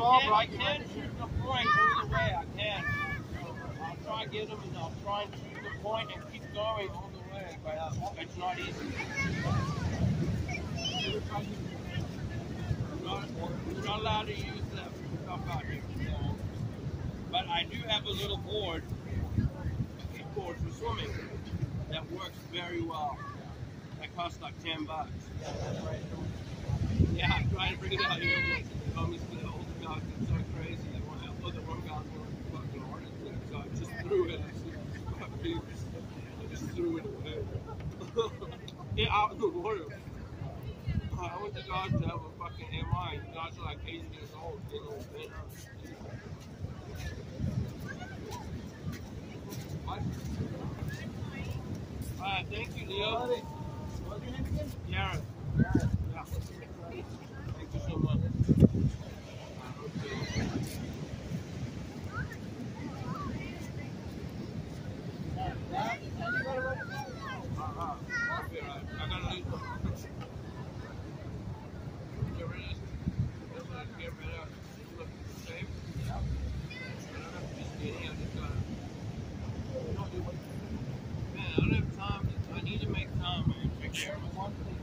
I can shoot the point all the way. I can. I'll try to get him and I'll try and shoot the point and keep going all the way, but it's not easy. We're not allowed to use that stuff out here. But I do have a little board, skateboard for swimming, that works very well. That costs like $10. Yeah, I tried to bring it out here. All the guys get so crazy. They want to help. The one guy's going to fucking artist there, so I just threw it. I just threw it away. Yeah, out in the water. I want the guys to have a fucking MI. You guys are like 80 years old. Get a little bit. What? Alright, thank you, Leo. What's your name again? Garrett. Yeah. Thank you so much. I gotta leave. Get rid of this. Get rid of this. Look the same. Yeah. I don't have to just get in. I just gotta. Man, I don't have time. I need to make time, man. Take care of myself.